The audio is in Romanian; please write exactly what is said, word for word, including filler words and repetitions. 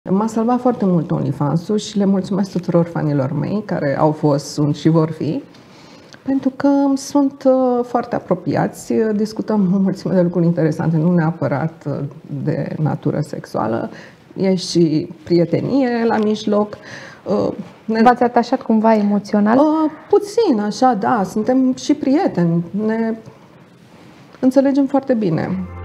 M-a salvat foarte mult OnlyFans-ul și le mulțumesc tuturor fanilor mei care au fost, sunt și vor fi, pentru că sunt foarte apropiați, discutăm o mulțime de lucruri interesante, nu neapărat de natură sexuală, e și prietenie la mijloc. Ne... V-ați atașat cumva emoțional? Puțin, așa, da, suntem și prieteni, ne înțelegem foarte bine.